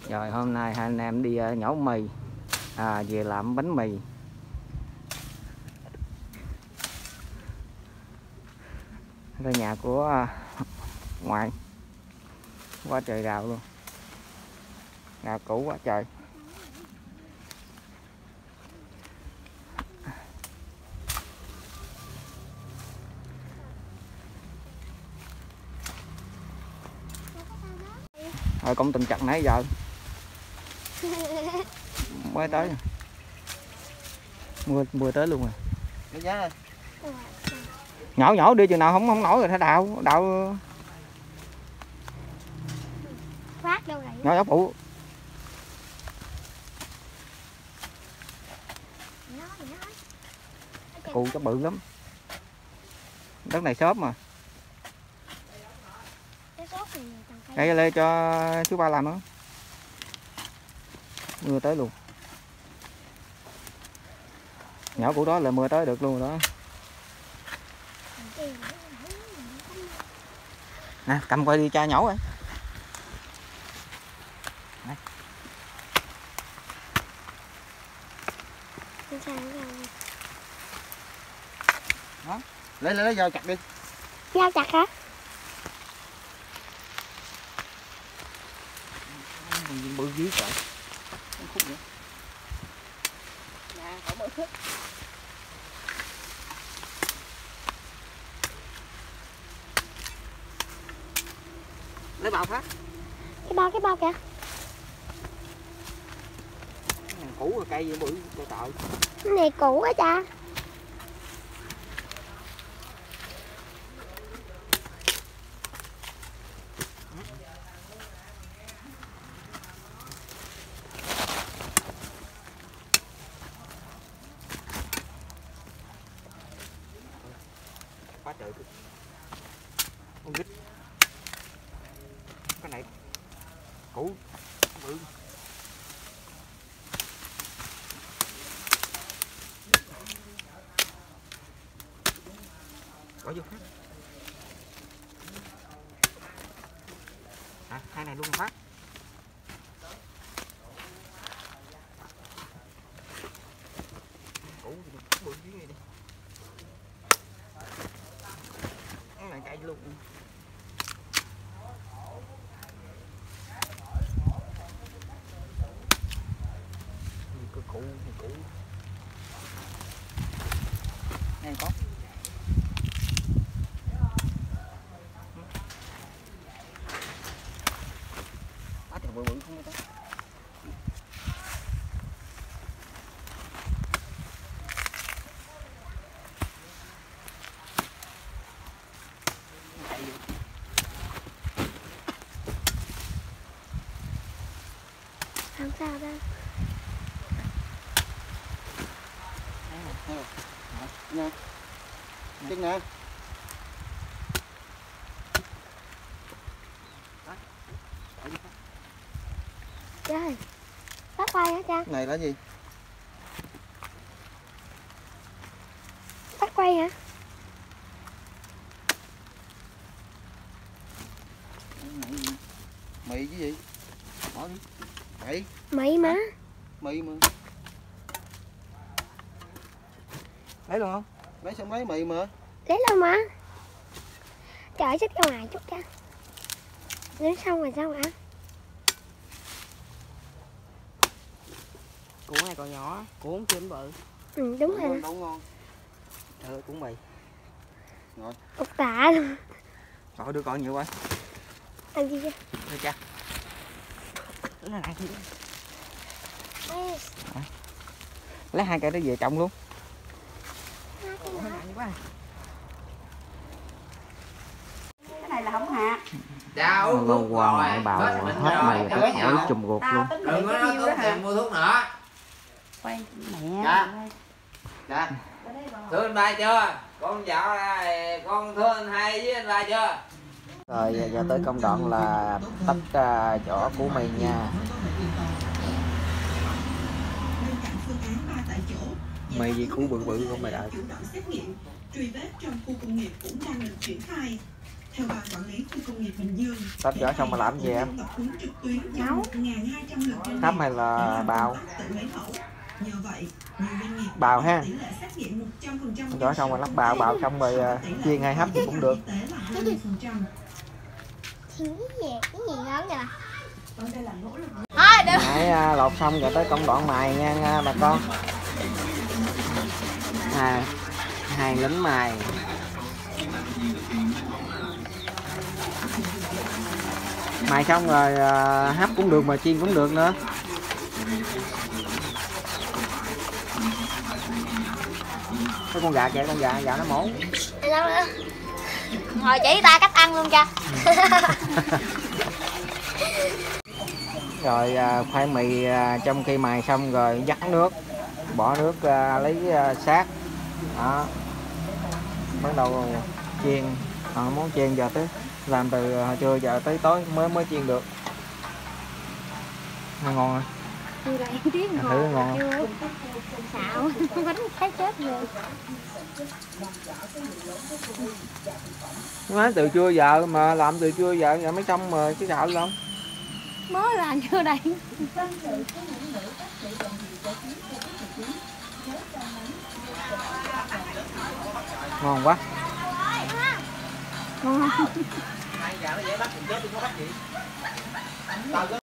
Rồi hôm nay hai anh em đi nhổ mì, về làm bánh mì. Đây nhà của ngoại, quá trời rào luôn, rào cũ quá trời. Rồi công tình chặt nãy giờ mới tới, mưa tới luôn rồi. Nhổ đi chừng nào không nổi rồi phải đào phát đâu này. nhỏ ốc phụ. Cụ chắc bự lắm, đất này xốp mà. Đây lê cho chú ba làm nữa. Mưa tới luôn. Nhỏ cụ đó là mưa tới được luôn rồi đó. Nè, cầm quay đi cha nhổ rồi. Đó. Lấy dao chặt đi. Dao chặt hả? Bự dữ trời. Khúc nữa. Nè, cậu bự khúc. Lấy bao phát. Cái bao kìa. Cái cũ rồi cây gì bự trời trời. Cái này cũ á cha. Quá trời con vít. Cái này cũ bự. Bỏ vô phát. Hai này luôn phát. Cũ bự dưới này đi. Cái này cây luôn. Cũ này có. Quá trời bự không có. Không sao đâu. Nè. Chân nè. Trời. Phát quay hả cha? Này là gì? Phát quay hả? Mì cái gì? Bỏ đi. Mì. Mì mà. Mì mà. Lấy luôn không? Lấy xong lấy mì mà. Lấy luôn mà. Trời xích ra ngoài chút cha. Lấy xong rồi sao hả? Củ này còn nhỏ, củ không chưa bự. Ừ đúng rồi. Nấu ngon. Trời ơi cũng mì. Rồi. Cục tạ luôn. Rồi đưa con nhiều quá. Ăn gì vậy? Đưa cha. Lấy lại đi. Lấy hai cây đó về trồng luôn. Cái này là không hạt. Cháu Ngon qua ngoại bào hết mày phải hỏi chùm ruột luôn. Đừng có nói tốn tiền mua thuốc nữa. Quay mẹ. Dạ. Thương anh ba chưa? Con dạo này con thương anh hai với anh ba chưa? Rồi giờ tới công đoạn là tách vỏ của mì nha. Mì gì củ bự bự không mày đợi. Truy vết trong khu công nghiệp cũng đang được triển khai. Theo Ban Quản lý Khu công nghiệp Bình Dương, Tách vỏ xong mà làm gì em? Nấu. Hấp hay là bào? Nhờ vậy, nhiều doanh nghiệp Bào ha. tỷ lệ xét nghiệm 100% Vỏ xong rồi lắp bào, bào xong rồi chiên hay hấp thì cũng được. tế là 20%. Thì cái gì ngon vậy? Thôi được. Nãy lột xong rồi tới công đoạn mài nha bà con. Hai lính mài. Mài xong rồi hấp cũng được mà chiên cũng được nữa. Cái con gà kìa, con gà nó mổ. Ngồi chỉ ta cách ăn luôn cho. Rồi khoai mì trong khi mài xong rồi vắt nước, bỏ nước lấy sát đó, bắt đầu chiên. Món chiên giờ tới làm từ hồi trưa giờ tới tối mới chiên được. Ngon rồi. Thử ngon. Xạo bánh thấy chết rồi. Nói từ trưa giờ mà làm từ trưa giờ mới xong rồi chứ sợ không? Mới làm chưa đây. Ngon quá. Ngon không? Hai gà nó dễ bắt, chết tôi có bắt gì.